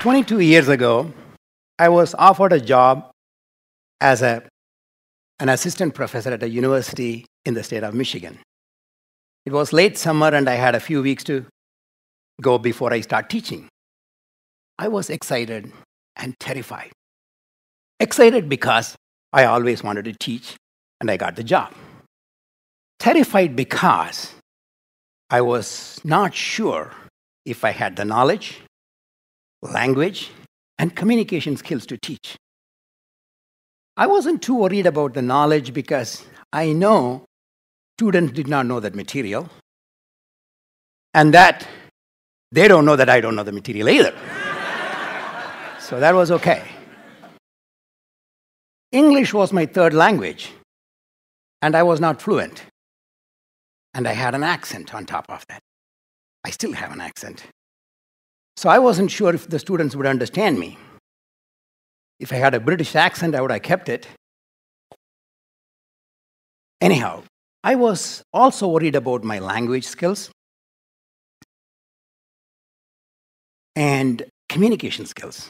22 years ago, I was offered a job as an assistant professor at a university in the state of Michigan. It was late summer, and I had a few weeks to go before I start teaching. I was excited and terrified. Excited because I always wanted to teach, and I got the job. Terrified because I was not sure if I had the knowledge, language, and communication skills to teach. I wasn't too worried about the knowledge because I know students did not know that material, and that they don't know that I don't know the material either. So that was okay. English was my third language, and I was not fluent. And I had an accent on top of that. I still have an accent. So I wasn't sure if the students would understand me. If I had a British accent, I would have kept it. Anyhow, I was also worried about my language skills and communication skills.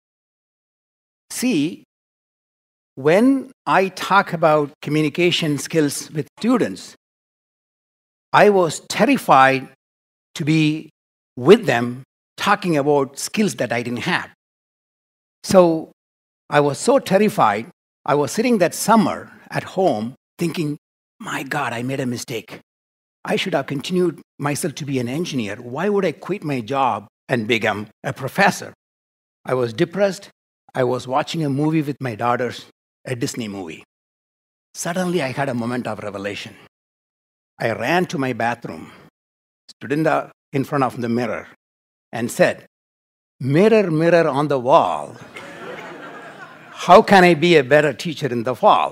See, when I talk about communication skills with students, I was terrified to be with them talking about skills that I didn't have. So I was so terrified, I was sitting that summer at home thinking, my God, I made a mistake. I should have continued myself to be an engineer. Why would I quit my job and become a professor? I was depressed. I was watching a movie with my daughters, a Disney movie. Suddenly, I had a moment of revelation. I ran to my bathroom, stood in front of the mirror, and said, "Mirror, mirror on the wall, how can I be a better teacher in the fall?"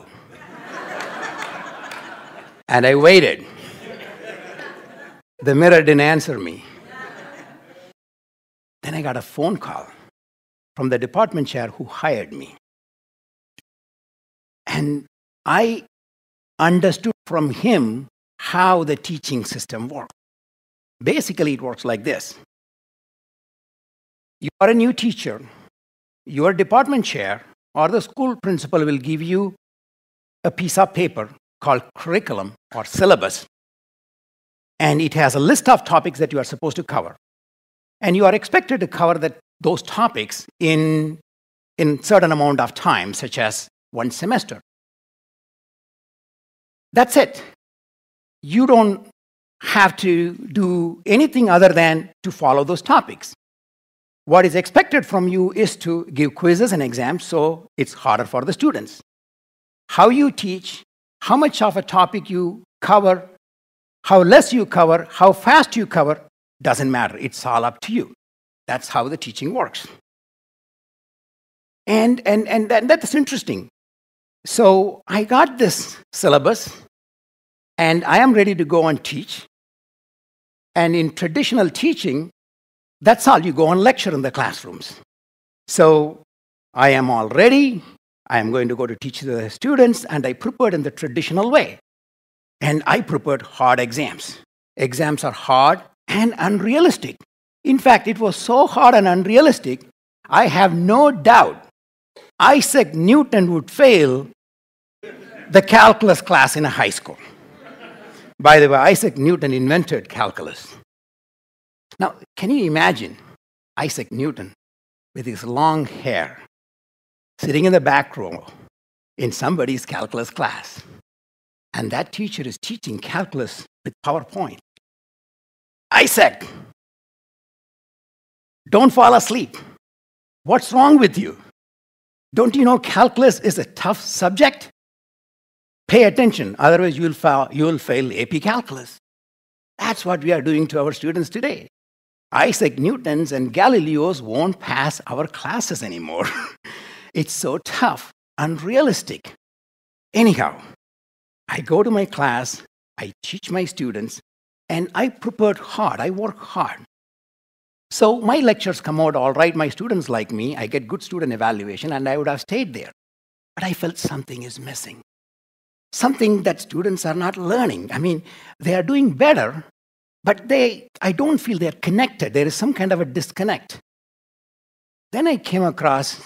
And I waited. The mirror didn't answer me. Then I got a phone call from the department chair who hired me. And I understood from him how the teaching system works. Basically, it works like this. You are a new teacher. Your department chair or the school principal will give you a piece of paper called curriculum or syllabus. And it has a list of topics that you are supposed to cover. And you are expected to cover those topics in certain amount of time, such as one semester. That's it. You don't have to do anything other than to follow those topics. What is expected from you is to give quizzes and exams, so it's harder for the students. How you teach, how much of a topic you cover, how less you cover, how fast you cover, doesn't matter. It's all up to you. That's how the teaching works. And that's interesting. So I got this syllabus, and I am ready to go and teach. And in traditional teaching, that's all. You go and lecture in the classrooms. So I am all ready. I am going to go to teach the students, and I prepared in the traditional way. And I prepared hard exams. Exams are hard and unrealistic. In fact, it was so hard and unrealistic, I have no doubt Isaac Newton would fail the calculus class in a high school. By the way, Isaac Newton invented calculus. Now, can you imagine Isaac Newton with his long hair sitting in the back row in somebody's calculus class? And that teacher is teaching calculus with PowerPoint. Isaac, don't fall asleep. What's wrong with you? Don't you know calculus is a tough subject? Pay attention, otherwise you will fail AP calculus. That's what we are doing to our students today. Isaac Newtons and Galileos won't pass our classes anymore. It's so tough, unrealistic. Anyhow, I go to my class, I teach my students, and I prepared hard, I work hard. So my lectures come out all right, my students like me, I get good student evaluation, and I would have stayed there. But I felt something is missing. Something that students are not learning. I mean, they are doing better, but I don't feel they're connected. There is some kind of a disconnect. Then I came across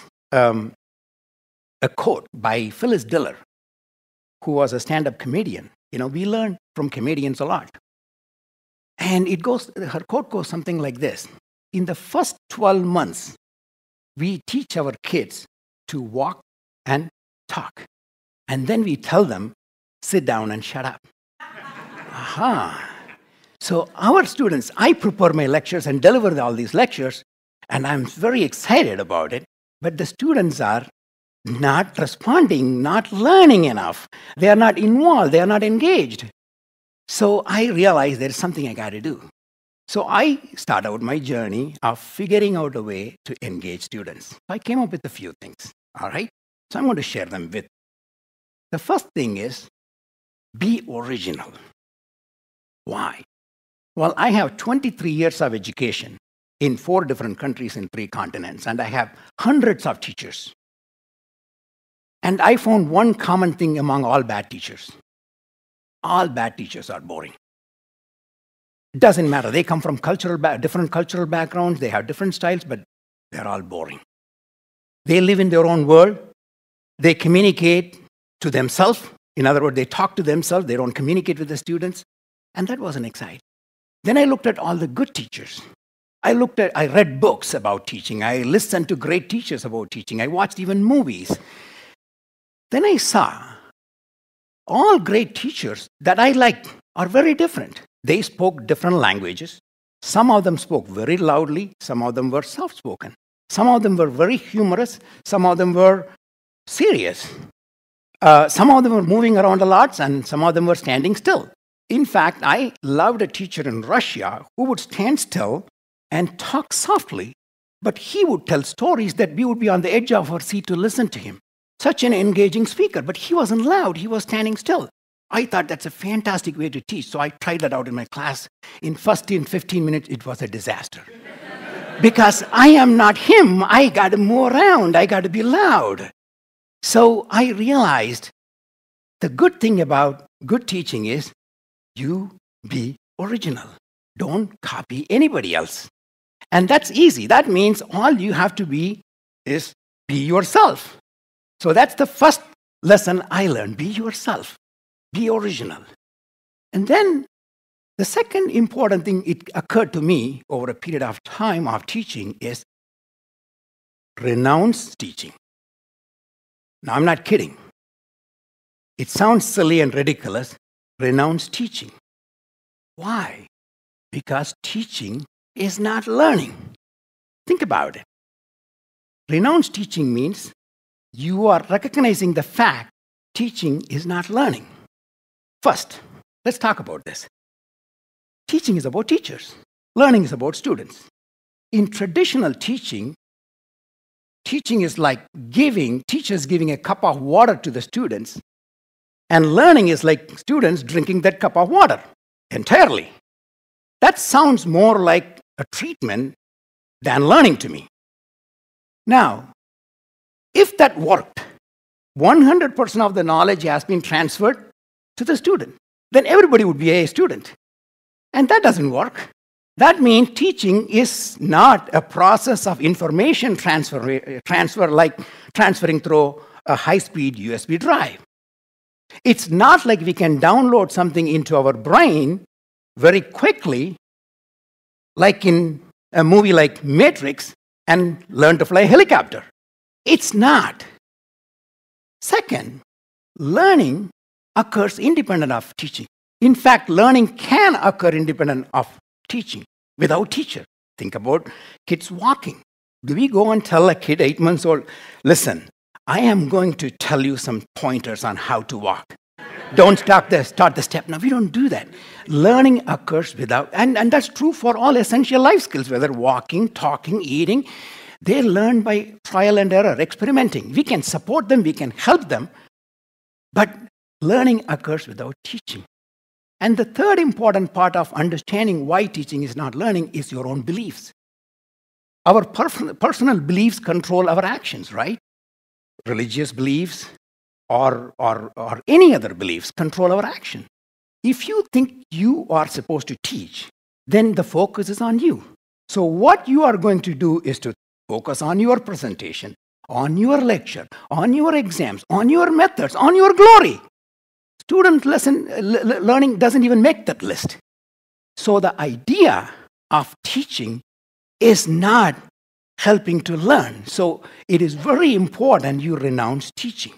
a quote by Phyllis Diller, who was a stand-up comedian. We learn from comedians a lot. And her quote goes something like this. In the first 12 months, we teach our kids to walk and talk. And then we tell them, sit down and shut up. Aha. So our students, I prepare my lectures and deliver all these lectures, and I'm very excited about it. But the students are not responding, not learning enough. They are not involved. They are not engaged. So I realized there's something I got to do. So I start out my journey of figuring out a way to engage students. I came up with a few things, all right? So I'm going to share them with. The first thing is, be original. Why? Well, I have 23 years of education in 4 different countries in 3 continents, and I have hundreds of teachers. And I found one common thing among all bad teachers. All bad teachers are boring. It doesn't matter. They come from different cultural backgrounds. They have different styles, but they're all boring. They live in their own world. They communicate to themselves. In other words, they talk to themselves. They don't communicate with the students. And that wasn't exciting. Then I looked at all the good teachers. I read books about teaching. I listened to great teachers about teaching. I watched even movies. Then I saw all great teachers that I liked are very different. They spoke different languages. Some of them spoke very loudly. Some of them were soft-spoken. Some of them were very humorous. Some of them were serious. Some of them were moving around a lot, and some of them were standing still. In fact, I loved a teacher in Russia who would stand still and talk softly, but he would tell stories that we would be on the edge of our seat to listen to him. Such an engaging speaker, but he wasn't loud. He was standing still. I thought that's a fantastic way to teach, so I tried that out in my class. In 15 minutes, it was a disaster. Because I am not him. I got to move around. I got to be loud. So I realized the good thing about good teaching is you be original. Don't copy anybody else. And that's easy. That means all you have to be is be yourself. So that's the first lesson I learned. Be yourself. Be original. And then the second important thing it occurred to me over a period of time of teaching is renounce teaching. Now, I'm not kidding. It sounds silly and ridiculous. Renounce teaching. Why? Because teaching is not learning. Think about it. Renounce teaching means you are recognizing the fact teaching is not learning. First, let's talk about this. Teaching is about teachers. Learning is about students. In traditional teaching, teaching is like teachers giving a cup of water to the students, and learning is like students drinking that cup of water entirely. That sounds more like a treatment than learning to me. Now, if that worked, 100% of the knowledge has been transferred to the student, then everybody would be a student. And that doesn't work. That means teaching is not a process of information transfer like transferring through a high-speed USB drive. It's not like we can download something into our brain very quickly, like in a movie like Matrix, and learn to fly a helicopter. It's not. Second, learning occurs independent of teaching. In fact, learning can occur independent of teaching without teacher. Think about kids walking. Do we go and tell a kid 8 months old, listen, I am going to tell you some pointers on how to walk. Don't start the step. No, we don't do that. Learning occurs without, and that's true for all essential life skills, whether walking, talking, eating. They learn by trial and error, experimenting. We can support them, we can help them, but learning occurs without teaching. And the third important part of understanding why teaching is not learning is your own beliefs. Our personal beliefs control our actions, right? Religious beliefs or any other beliefs control our action. If you think you are supposed to teach, then the focus is on you. So what you are going to do is to Focus on your presentation, on your lecture, on your exams, on your methods, on your glory. Student learning doesn't even make that list. So the idea of teaching is not helping to learn. So it is very important you renounce teaching.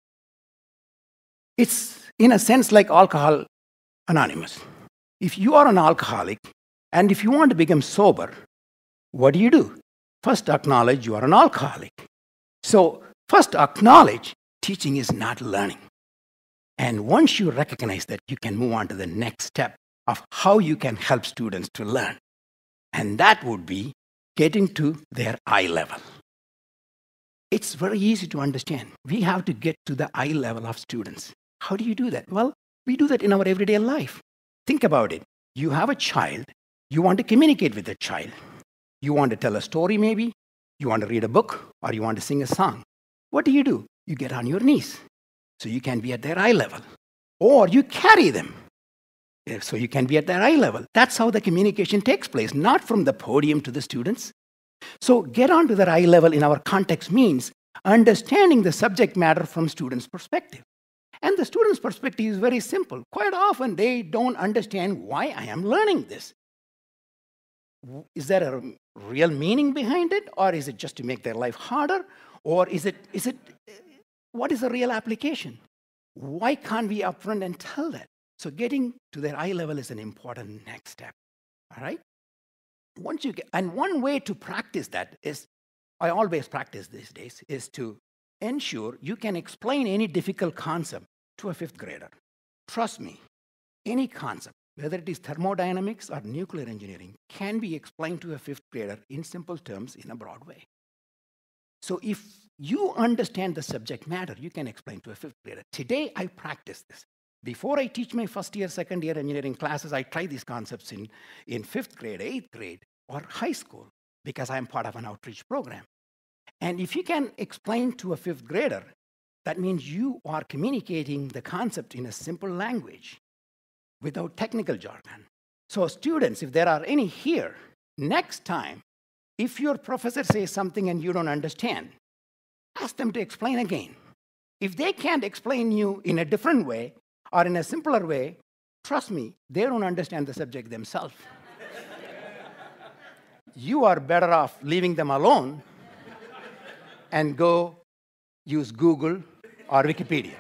It's, in a sense, like Alcohol Anonymous. If you are an alcoholic, and if you want to become sober, what do? First acknowledge you are an alcoholic. So first acknowledge teaching is not learning. And once you recognize that, you can move on to the next step of how you can help students to learn. And that would be getting to their eye level. It's very easy to understand. We have to get to the eye level of students. How do you do that? Well, we do that in our everyday life. Think about it. You have a child. You want to communicate with the child. You want to tell a story maybe. You want to read a book, or you want to sing a song. What do? You get on your knees so you can be at their eye level. Or you carry them so you can be at their eye level. That's how the communication takes place, not from the podium to the students. So get onto their eye level in our context means understanding the subject matter from students' perspective. And the student's perspective is very simple. Quite often, they don't understand why I am learning this. Is there a real meaning behind it? Or is it just to make their life harder? Or what is the real application? Why can't we upfront and tell that? So getting to their eye level is an important next step. All right? And one way to practice that is, I always practice these days, is to ensure you can explain any difficult concept to a fifth grader. Trust me, any concept, whether it is thermodynamics or nuclear engineering, can be explained to a fifth grader in simple terms in a broad way. So if you understand the subject matter, you can explain to a fifth grader. Today, I practice this. Before I teach my first year, second year engineering classes, I try these concepts in fifth grade, eighth grade, or high school, because I'm part of an outreach program. And if you can explain to a fifth grader, that means you are communicating the concept in a simple language without technical jargon. So students, if there are any here, next time, if your professor says something and you don't understand, ask them to explain again. If they can't explain you in a different way or in a simpler way, trust me, they don't understand the subject themselves. You are better off leaving them alone and go use Google or Wikipedia.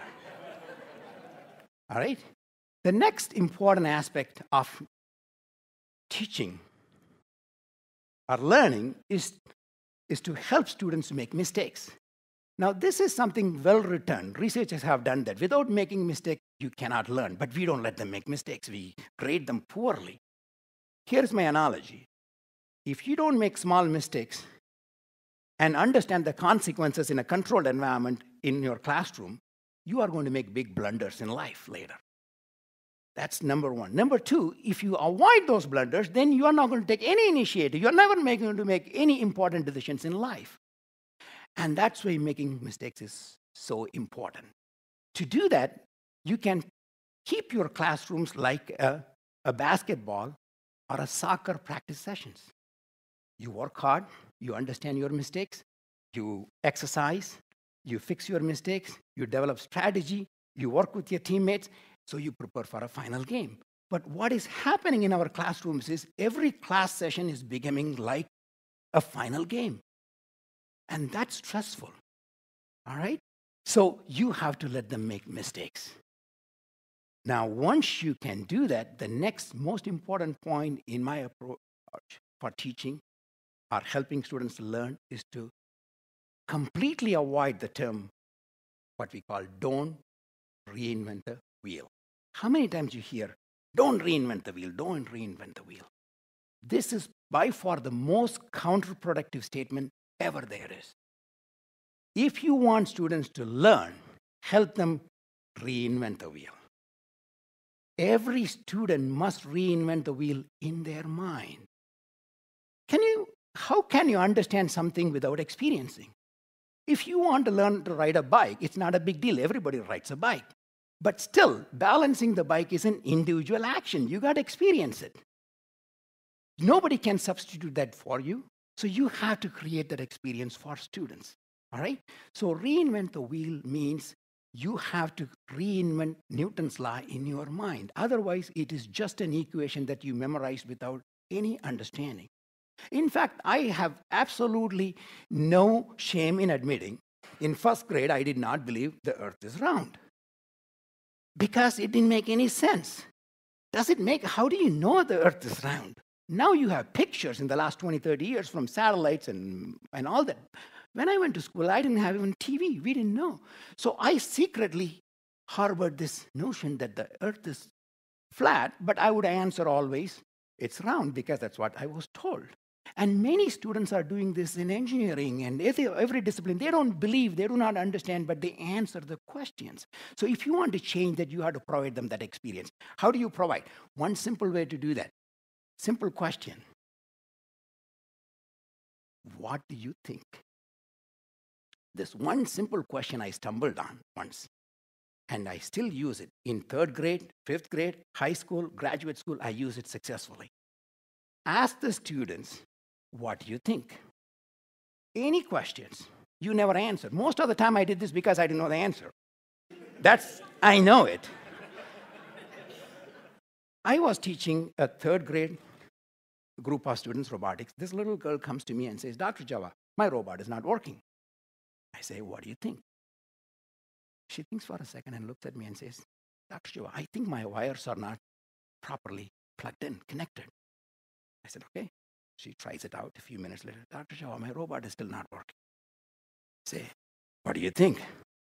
All right? The next important aspect of teaching or learning is to help students to make mistakes. Now, this is something well written. Researchers have done that. Without making mistakes, you cannot learn. But we don't let them make mistakes. We grade them poorly. Here's my analogy. If you don't make small mistakes and understand the consequences in a controlled environment in your classroom, you are going to make big blunders in life later. That's number one. Number two, if you avoid those blunders, then you are not going to take any initiative. You're never going to make any important decisions in life. And that's why making mistakes is so important. To do that, you can keep your classrooms like a basketball or a soccer practice sessions. You work hard, you understand your mistakes, you exercise, you fix your mistakes, you develop strategy, you work with your teammates, so you prepare for a final game. But what is happening in our classrooms is every class session is becoming like a final game. And that's stressful, all right? So you have to let them make mistakes. Now, once you can do that, the next most important point in my approach for teaching or helping students to learn is to completely avoid the term, what we call don't reinvent the wheel. How many times you hear, don't reinvent the wheel, don't reinvent the wheel? This is by far the most counterproductive statement ever there is. If you want students to learn, help them reinvent the wheel. Every student must reinvent the wheel in their mind. How can you understand something without experiencing? If you want to learn to ride a bike, it's not a big deal. Everybody rides a bike. But still, balancing the bike is an individual action. You got to experience it. Nobody can substitute that for you. So you have to create that experience for students. All right? So reinvent the wheel means you have to reinvent Newton's law in your mind. Otherwise, it is just an equation that you memorized without any understanding. In fact, I have absolutely no shame in admitting, in first grade, I did not believe the earth is round because it didn't make any sense. How do you know the earth is round? Now you have pictures in the last 20, 30 years from satellites and all that. When I went to school, I didn't have even TV. We didn't know. So I secretly harbored this notion that the earth is flat, but I would answer always, it's round, because that's what I was told. And many students are doing this in engineering and every discipline. They don't believe, they do not understand, but they answer the questions. So if you want to change that, you have to provide them that experience. How do you provide? One simple way to do that. Simple question. What do you think? This one simple question I stumbled on once, and I still use it. In 3rd grade, 5th grade, high school, graduate school, I use it successfully. Ask the students, what do you think? Any questions. You never answer. Most of the time I did this because I didn't know the answer. I know it. I was teaching a 3rd grade group of students robotics. This little girl comes to me and says, Dr. Jawa, my robot is not working. I say, what do you think? She thinks for a second and looks at me and says, Dr. Jawa, I think my wires are not properly plugged in, connected. I said, okay. She tries it out. A few minutes later, Dr. Jawa, my robot is still not working. I say, what do you think?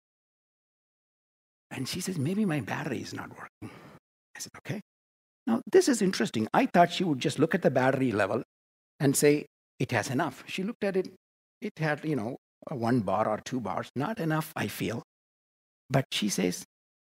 And she says, maybe my battery is not working. I said, okay. Now, this is interesting. I thought she would just look at the battery level and say, it has enough. She looked at it. It had, 1 bar or 2 bars. Not enough, I feel. But she says,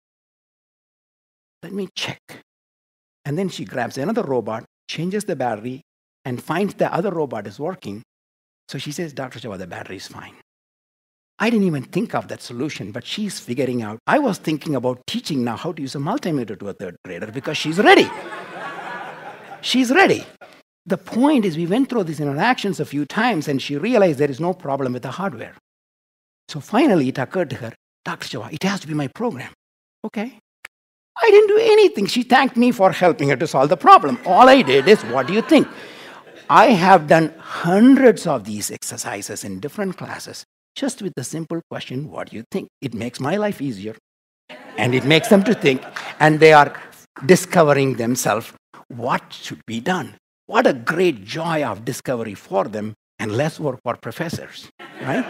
let me check. And then she grabs another robot, changes the battery, and finds the other robot is working. So she says, Dr. Jawa, the battery is fine. I didn't even think of that solution, but she's figuring out. I was thinking about teaching now how to use a multimeter to a 3rd grader because she's ready. She's ready. The point is we went through these interactions a few times and she realized there is no problem with the hardware. So finally it occurred to her, Dr. Jawa, it has to be my program. Okay. I didn't do anything. She thanked me for helping her to solve the problem. All I did is, what do you think? I have done hundreds of these exercises in different classes, just with the simple question, what do you think? It makes my life easier, and it makes them to think, and they are discovering themselves what should be done. What a great joy of discovery for them, and less work for professors, right?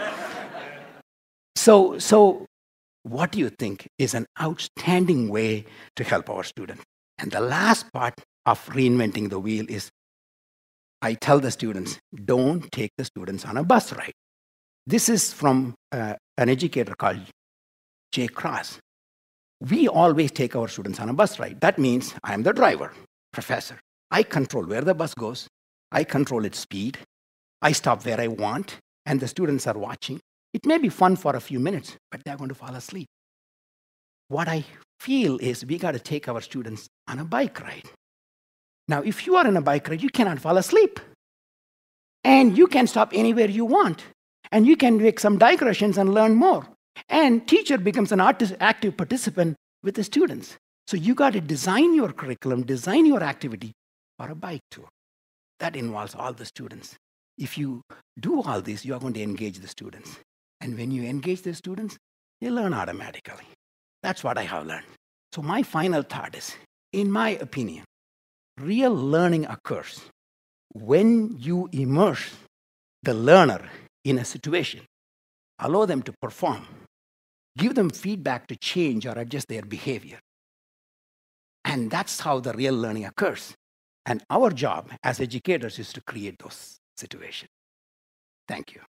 So what do you think is an outstanding way to help our students? And the last part of reinventing the wheel is, I tell the students, don't take the students on a bus ride. This is from an educator called J. Cross. We always take our students on a bus ride. That means I'm the driver, professor. I control where the bus goes. I control its speed. I stop where I want, and the students are watching. It may be fun for a few minutes, but they're going to fall asleep. What I feel is we got to take our students on a bike ride. Now, if you are on a bike ride, you cannot fall asleep. And you can stop anywhere you want. And you can make some digressions and learn more. And teacher becomes an active participant with the students. So you got to design your curriculum, design your activity for a bike tour. That involves all the students. If you do all this, you are going to engage the students. And when you engage the students, they learn automatically. That's what I have learned. So my final thought is, in my opinion, real learning occurs when you immerse the learner in a situation, allow them to perform, give them feedback to change or adjust their behavior. And that's how the real learning occurs. And our job as educators is to create those situations. Thank you.